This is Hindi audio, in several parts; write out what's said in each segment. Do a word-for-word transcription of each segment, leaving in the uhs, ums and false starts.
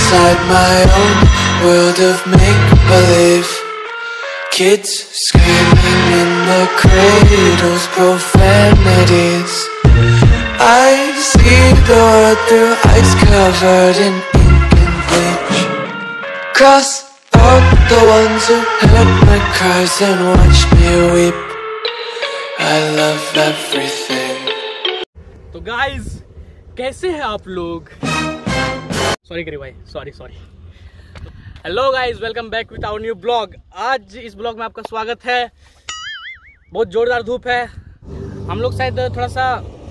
inside my own world of make-believe. Kids screaming in the cradles, profanities. I see the world through eyes covered in ink and bleach. Cross out the ones who heard my cries and watched me weep. I love everything. तो गाइज कैसे हैं आप लोग? सॉरी करी भाई, sorry sorry hello guys, welcome back with our new blog. आज इस ब्लॉग में आपका स्वागत है। बहुत जोरदार धूप है। हम लोग शायद थोड़ा सा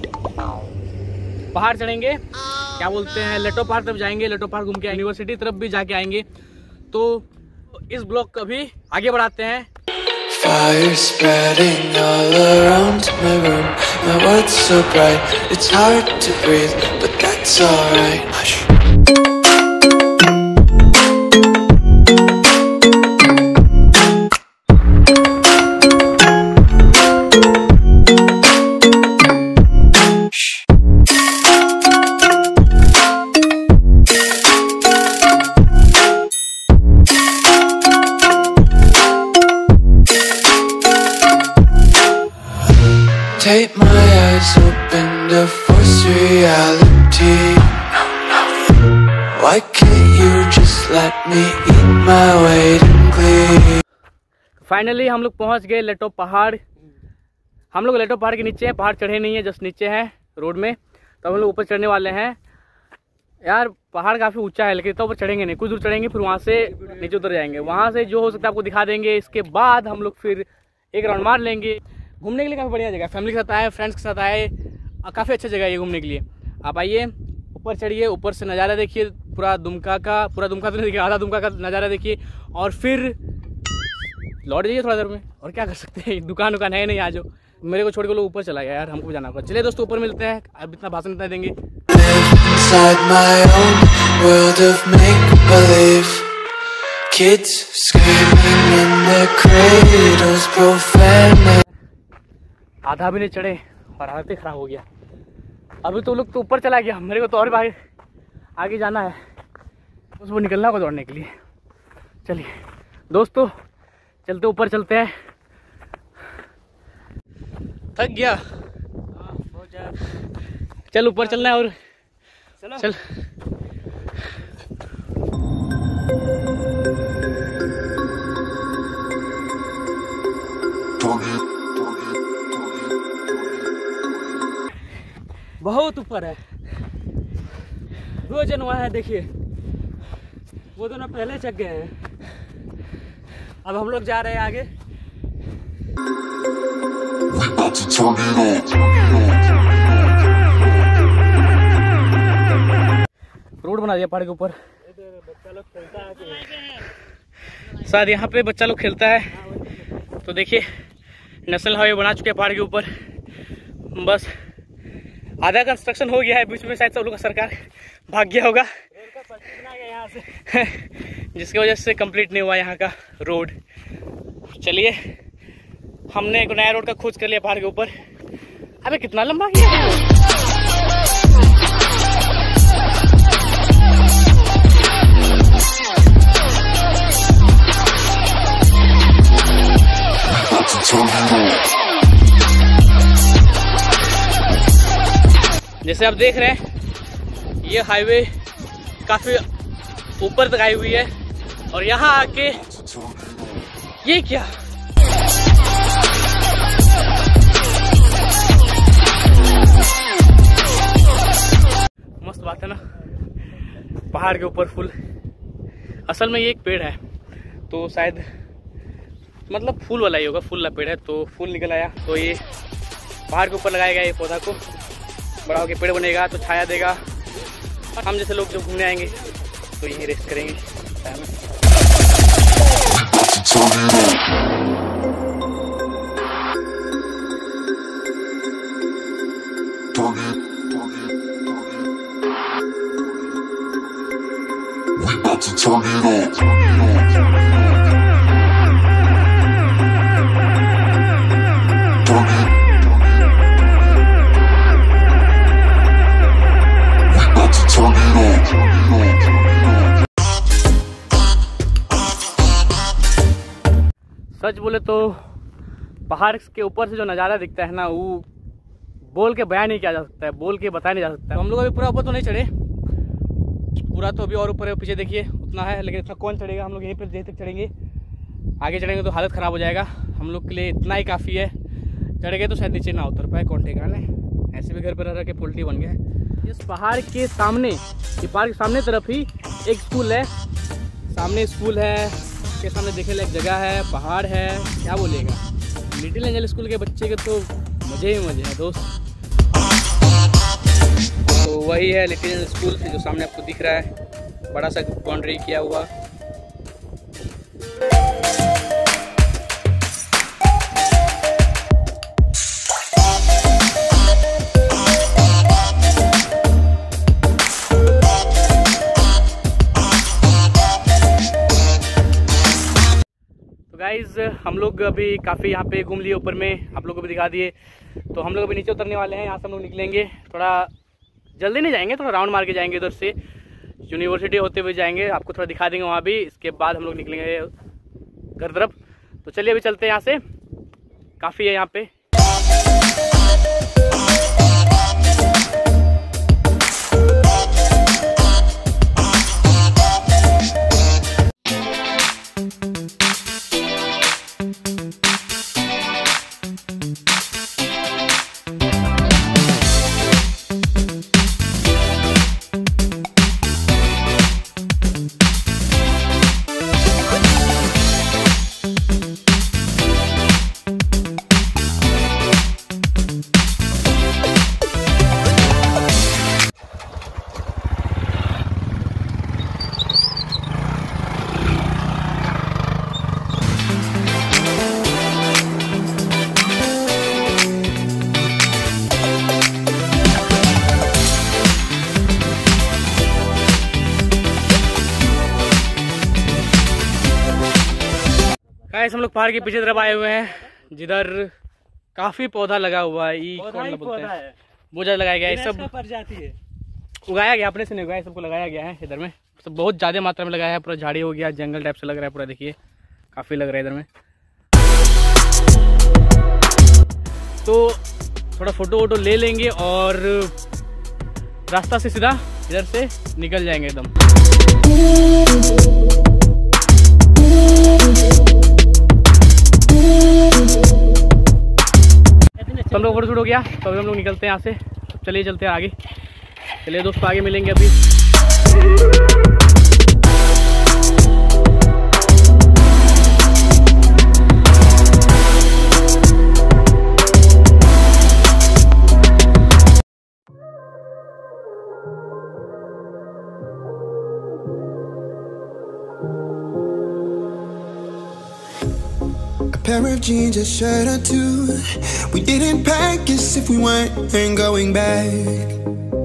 पहाड़ चढ़ेंगे, क्या बोलते हैं, लेटो पहाड़ तरफ जाएंगे। लेटो पहाड़ घूम के यूनिवर्सिटी तरफ भी जाके आएंगे। तो इस ब्लॉग को भी आगे बढ़ाते हैं। Fire spreading all around my room. My world's so bright, it's hard to breathe, but that's alright. Hush. Take my eyes open to force reality. Why can't you just let me eat my weight in glee? Finally हम लोग पहुंच गए लेटो पहाड़। हम लोग लेटो पहाड़ के नीचे हैं, पहाड़ चढ़े नहीं है, जस्ट नीचे हैं रोड में। तो हम लोग ऊपर चढ़ने वाले हैं। यार पहाड़ काफ़ी ऊंचा है, लेकिन तो ऊपर चढ़ेंगे नहीं, कुछ दूर चढ़ेंगे, फिर वहाँ से नीचे उतर जाएंगे। वहाँ से जो हो सकता है आपको दिखा देंगे। इसके बाद हम लोग फिर एक राउंड मार लेंगे। घूमने के लिए काफ़ी बढ़िया जगह, फैमिली के साथ आए, फ्रेंड्स के साथ आए, काफ़ी अच्छा जगह है ये घूमने के लिए। आप आइए, ऊपर चढ़िए, ऊपर से नज़ारा देखिए, पूरा दुमका का, पूरा दुमका तो नहीं देखिए, आधा दुमका का नज़ारा देखिए, और फिर लौट जाइए थोड़ा देर में। और क्या कर सकते हैं, दुकान दुकान है नहीं। आज मेरे को छोड़ के लोग ऊपर चला गया यार, हमको भी जाना होगा। चलिए दोस्तों, ऊपर मिलते हैं। अब इतना भाषण इतना देंगे। Inside my own world of make-believe. Kids screaming in the cradles, profanities. आधा भी नहीं चढ़े और हालत ही खराब हो गया। अभी तो लोग तो ऊपर चला गया, मेरे को तो और आगे आगे जाना है, उसको निकलना होगा दौड़ने के लिए। चलिए दोस्तों, चलते ऊपर चलते हैं। थक गया, चल ऊपर चलना है। और चल बहुत ऊपर है, रोज वहाँ है, देखिए वो दोनों पहले चढ़ गए हैं। अब हम लोग जा रहे हैं आगे। रोड बना दिया पहाड़ के ऊपर। बच्चा लोग खेलता है शायद यहाँ पे, बच्चा लोग खेलता है। तो देखिए नेशनल हाईवे बना चुके हैं पहाड़ के ऊपर। बस आधा कंस्ट्रक्शन हो गया है, बीच में शायद सब लोग का सरकार भाग गया होगा यहाँ से जिसकी वजह से कंप्लीट नहीं हुआ यहाँ का रोड। चलिए, हमने एक नया रोड का खोज कर लिया पहाड़ के ऊपर। अबे कितना लंबा गया। जैसे आप देख रहे हैं, ये हाईवे काफी ऊपर तक आई हुई है। और यहाँ आके ये क्या, मस्त बात है ना, पहाड़ के ऊपर फूल। असल में ये एक पेड़ है, तो शायद मतलब फूल वाला ही होगा, फूल वाला पेड़ है। तो फूल निकल आया, तो ये पहाड़ के ऊपर लगाया गया। ये पौधा को बड़ा होकर पेड़ बनेगा, तो छाया देगा। और हम जैसे लोग जब घूमने आएंगे तो यहीं रेस्ट करेंगे। We about to turn it on. सच बोले तो पहाड़ के ऊपर से जो नज़ारा दिखता है ना, वो बोल के बयान नहीं किया जा सकता है, बोल के बताया नहीं जा सकता है। तो हम लोग अभी पूरा ऊपर तो नहीं चढ़े, पूरा तो अभी और ऊपर है, पीछे देखिए उतना है, लेकिन इतना कौन चढ़ेगा। हम लोग यहीं पर देर तक चढ़ेंगे, आगे चढ़ेंगे तो हालत ख़राब हो जाएगा। हम लोग के लिए इतना ही काफ़ी है, चढ़ गए तो शायद नीचे ना उतर पाए, कौन ठेका ने। ऐसे भी घर पर रह रह के पोल्ट्री बन गए। इस पहाड़ के सामने, ये पहाड़ के सामने तरफ ही एक स्कूल है, सामने स्कूल है, के सामने देखने लायक जगह है, पहाड़ है, क्या बोलेगा। लिटिल एंजल स्कूल के बच्चे के तो मज़े ही मज़े हैं दोस्त। तो वही है लिटिल एंजल स्कूल जो सामने आपको दिख रहा है, बड़ा सा बाउंड्री किया हुआ। तो गाइज हम लोग अभी काफ़ी यहाँ पे घूम लिए ऊपर में, आप लोगों को भी दिखा दिए। तो हम लोग अभी नीचे उतरने वाले हैं, यहाँ से हम लोग निकलेंगे, थोड़ा जल्दी नहीं जाएंगे, थोड़ा राउंड मार के जाएंगे, उधर से यूनिवर्सिटी होते हुए जाएंगे, आपको थोड़ा दिखा देंगे वहाँ भी। इसके बाद हम लोग निकलेंगे घर तरफ। तो चलिए अभी चलते हैं, यहाँ से काफ़ी है यहाँ पे। गाइस हम लोग पहाड़ के पीछे तरफ आए हुए हैं, जिधर काफी पौधा लगा हुआ है। ई कौन बोलते हैं, बहुत ज्यादा लगाया गया है, सब प्रजाति है, उगाया गया, अपने से नहीं उगाया, सबको लगाया गया है इधर में। सब बहुत ज्यादा मात्रा में लगाया है, पूरा झाड़ी हो गया, जंगल टाइप से लग रहा है पूरा, देखिए काफी लग रहा है इधर में। तो थोड़ा फोटो वोटो ले लेंगे और रास्ता से सीधा इधर से निकल जाएंगे एकदम। तो हम लोग फोटो शूट हो गया, तो अभी हम लोग निकलते हैं यहाँ से। चलिए चलते हैं आगे, चलिए दोस्तों आगे मिलेंगे अभी। Pair of jeans, a shirt or two. We didn't pack as if we weren't going back.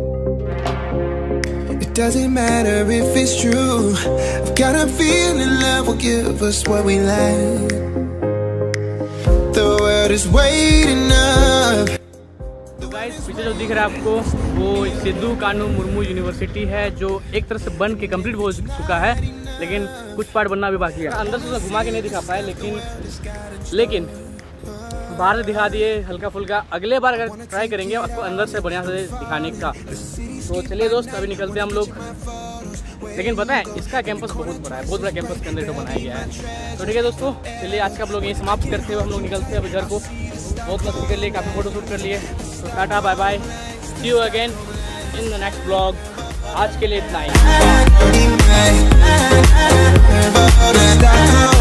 It doesn't matter if it's true. I've got a feeling love will give us what we lack. The world is waiting up. तो गाइस पीछे जो दिख रहा है आपको, वो सिद्धू कानू मुर्मू यूनिवर्सिटी है, जो एक तरह से बन के कंप्लीट हो चुका है, लेकिन कुछ पार्ट बनना भी बाकी है। अंदर से घुमा के नहीं दिखा पाए, लेकिन लेकिन बाहर से दिखा दिए हल्का फुल्का। अगले बार अगर ट्राई करेंगे आपको अंदर से बढ़िया से दिखाने का। तो चलिए दोस्त अभी निकलते हैं हम लोग। लेकिन पता है इसका कैंपस बहुत बड़ा है, बहुत बड़ा कैंपस के अंदर तो बनाया गया है। तो ठीक है दोस्तों, चलिए आज का आप लोग यही समाप्त करते हुए हम लोग निकलते हैं अभी घर को। बहुत मस्ती कर लिए, काफ़ी फोटो शूट कर लिए। तो tata bye bye, see you again in the next blog. आज के लिए इतना ही।